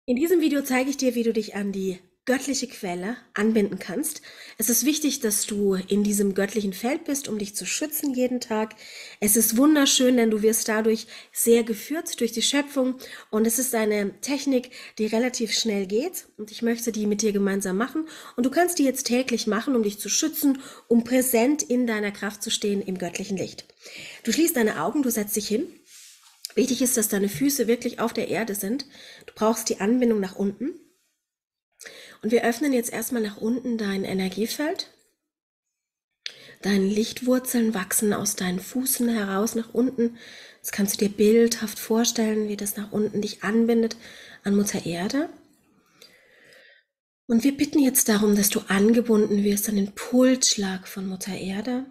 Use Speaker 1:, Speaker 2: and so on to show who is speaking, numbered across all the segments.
Speaker 1: In diesem Video zeige ich dir, wie du dich an die göttliche Quelle anbinden kannst. Es ist wichtig, dass du in diesem göttlichen Feld bist, um dich zu schützen jeden Tag. Es ist wunderschön, denn du wirst dadurch sehr geführt durch die Schöpfung und es ist eine Technik, die relativ schnell geht und ich möchte die mit dir gemeinsam machen und du kannst die jetzt täglich machen, um dich zu schützen, um präsent in deiner Kraft zu stehen im göttlichen Licht. Du schließt deine Augen, du setzt dich hin. Wichtig ist, dass deine Füße wirklich auf der Erde sind. Du brauchst die Anbindung nach unten. Und wir öffnen jetzt erstmal nach unten dein Energiefeld. Deine Lichtwurzeln wachsen aus deinen Füßen heraus nach unten. Das kannst du dir bildhaft vorstellen, wie das nach unten dich anbindet an Mutter Erde. Und wir bitten jetzt darum, dass du angebunden wirst an den Pulsschlag von Mutter Erde.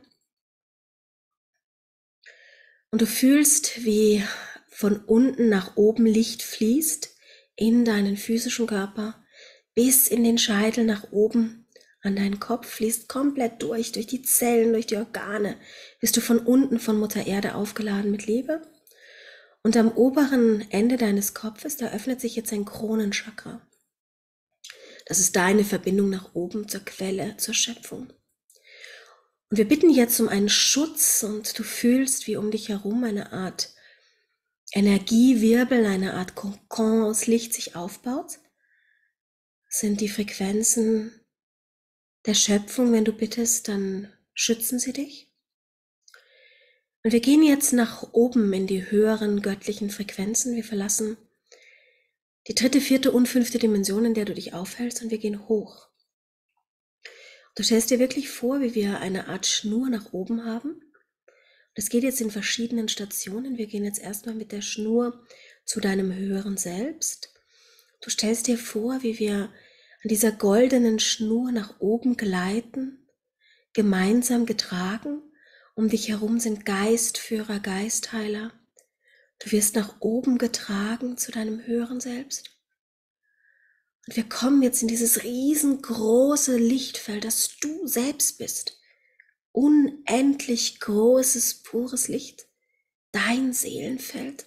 Speaker 1: Und du fühlst, wie von unten nach oben Licht fließt in deinen physischen Körper, bis in den Scheitel nach oben an deinen Kopf, fließt komplett durch die Zellen, durch die Organe, bist du von unten von Mutter Erde aufgeladen mit Liebe. Und am oberen Ende deines Kopfes, da öffnet sich jetzt ein Kronenchakra. Das ist deine Verbindung nach oben zur Quelle, zur Schöpfung. Und wir bitten jetzt um einen Schutz und du fühlst, wie um dich herum eine Art Energiewirbel, eine Art Kokon aus Licht sich aufbaut. Das sind die Frequenzen der Schöpfung. Wenn du bittest, dann schützen sie dich. Und wir gehen jetzt nach oben in die höheren göttlichen Frequenzen. Wir verlassen die 3., 4. und 5. Dimension, in der du dich aufhältst, und wir gehen hoch. Du stellst dir wirklich vor, wie wir eine Art Schnur nach oben haben. Das geht jetzt in verschiedenen Stationen. Wir gehen jetzt erstmal mit der Schnur zu deinem höheren Selbst. Du stellst dir vor, wie wir an dieser goldenen Schnur nach oben gleiten, gemeinsam getragen. Um dich herum sind Geistführer, Geistheiler. Du wirst nach oben getragen zu deinem höheren Selbst. Und wir kommen jetzt in dieses riesengroße Lichtfeld, das du selbst bist. Unendlich großes, pures Licht. Dein Seelenfeld.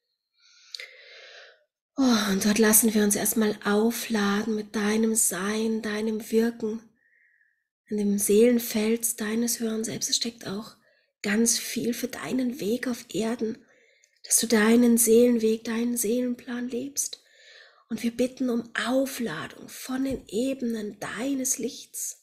Speaker 1: Oh, und dort lassen wir uns erstmal aufladen mit deinem Sein, deinem Wirken. In dem Seelenfeld deines höheren Selbstes steckt auch ganz viel für deinen Weg auf Erden, dass du deinen Seelenweg, deinen Seelenplan lebst. Und wir bitten um Aufladung von den Ebenen deines Lichts.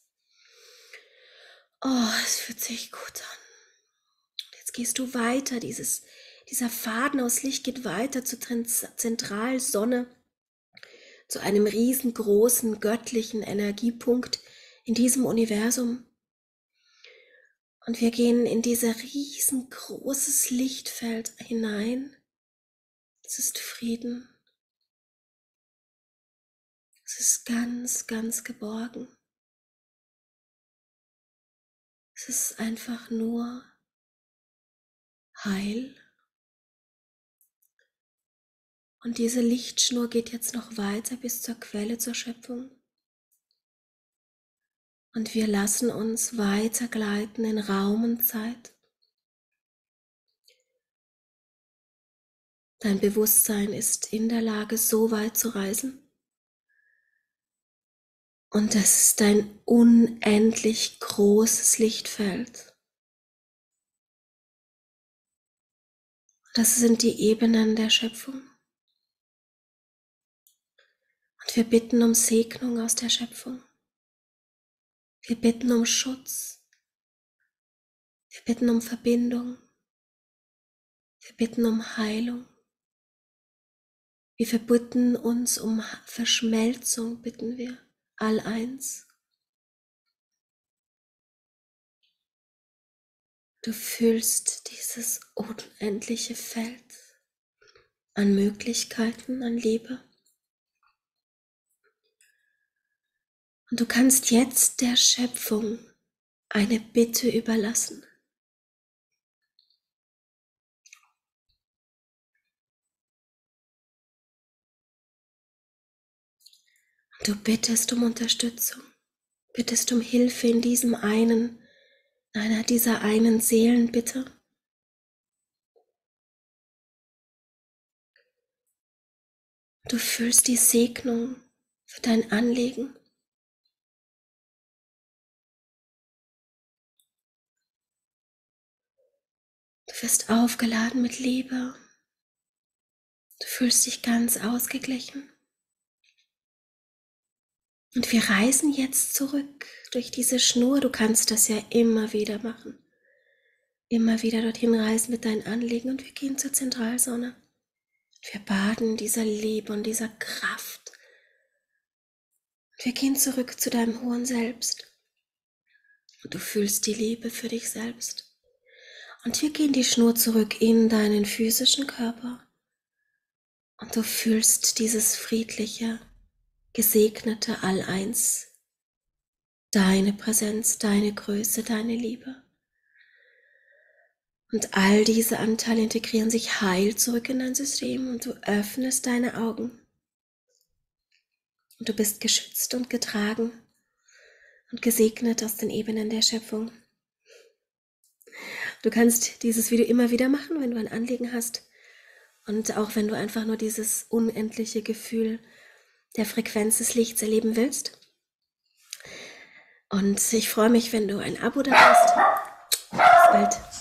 Speaker 1: Oh, es fühlt sich gut an. Und jetzt gehst du weiter, dieser Faden aus Licht geht weiter zur Zentralsonne, zu einem riesengroßen göttlichen Energiepunkt in diesem Universum. Und wir gehen in dieses riesengroßes Lichtfeld hinein. Es ist Frieden. Es ist ganz, ganz geborgen. Es ist einfach nur Heil. Und diese Lichtschnur geht jetzt noch weiter bis zur Quelle, zur Schöpfung. Und wir lassen uns weiter gleiten in Raum und Zeit. Dein Bewusstsein ist in der Lage, so weit zu reisen. Und das ist ein unendlich großes Lichtfeld. Das sind die Ebenen der Schöpfung. Und wir bitten um Segnung aus der Schöpfung. Wir bitten um Schutz. Wir bitten um Verbindung. Wir bitten um Heilung. Wir verbitten uns um Verschmelzung, bitten wir, all eins. Du fühlst dieses unendliche Feld an Möglichkeiten, an Liebe. Und du kannst jetzt der Schöpfung eine Bitte überlassen. Und du bittest um Unterstützung, bittest um Hilfe in einer dieser einen Seelenbitte. Du fühlst die Segnung für dein Anliegen. Du wirst aufgeladen mit Liebe. Du fühlst dich ganz ausgeglichen. Und wir reisen jetzt zurück durch diese Schnur. Du kannst das ja immer wieder machen. Immer wieder dorthin reisen mit deinen Anliegen und wir gehen zur Zentralsonne. Wir baden in dieser Liebe und dieser Kraft. Und wir gehen zurück zu deinem hohen Selbst. Und du fühlst die Liebe für dich selbst. Und wir gehen die Schnur zurück in deinen physischen Körper. Und du fühlst dieses friedliche, gesegnete All-Eins. Deine Präsenz, deine Größe, deine Liebe. Und all diese Anteile integrieren sich heil zurück in dein System und du öffnest deine Augen. Und du bist geschützt und getragen und gesegnet aus den Ebenen der Schöpfung. Du kannst dieses Video immer wieder machen, wenn du ein Anliegen hast. Und auch wenn du einfach nur dieses unendliche Gefühl der Frequenz des Lichts erleben willst. Und ich freue mich, wenn du ein Abo da hast. Bis bald.